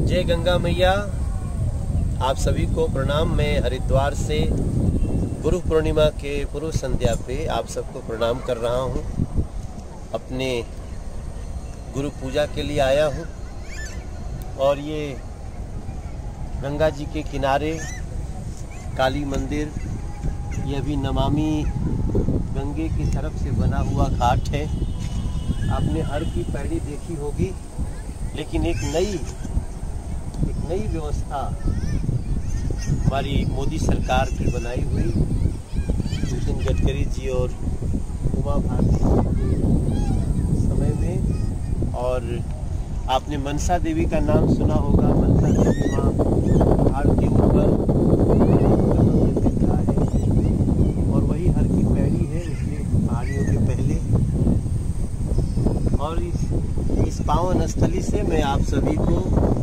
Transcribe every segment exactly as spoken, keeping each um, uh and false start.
जय गंगा मैया। आप सभी को प्रणाम। मैं हरिद्वार से गुरु पूर्णिमा के पूर्व संध्या पे आप सबको प्रणाम कर रहा हूँ। अपने गुरु पूजा के लिए आया हूँ और ये गंगा जी के किनारे काली मंदिर, ये भी नमामि गंगे की तरफ से बना हुआ घाट है। आपने हर की पैड़ी देखी होगी, लेकिन एक नई एक नई व्यवस्था हमारी मोदी सरकार की बनाई हुई, नितिन गडकरी जी और उमा भारती के समय में। और आपने मनसा देवी का नाम सुना होगा। मनसा देवी माँ पहाड़ के ऊपर दिख रहा है और वही हर की पैड़ी है उसके पहाड़ियों के पहले। और इस इस पावन स्थली से मैं आप सभी को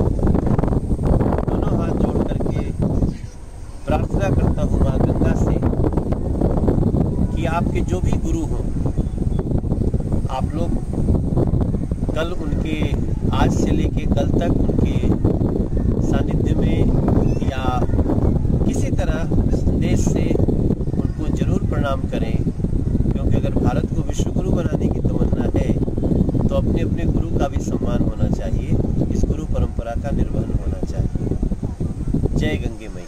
दोनों हाथ जोड़ करके प्रार्थना करता हूँ माँ गंगा से कि आपके जो भी गुरु हों, आप लोग कल उनके आज से लेके कल तक उनके सानिध्य में या किसी तरह संदेश से उनको जरूर प्रणाम करें, क्योंकि अगर भारत को विश्व गुरु बनाने की तमन्ना है तो अपने अपने गुरु का भी सम्मान होना चाहिए, इस गुरु परंपरा का निर्वहन होना चाहिए। जय गंगे मैया।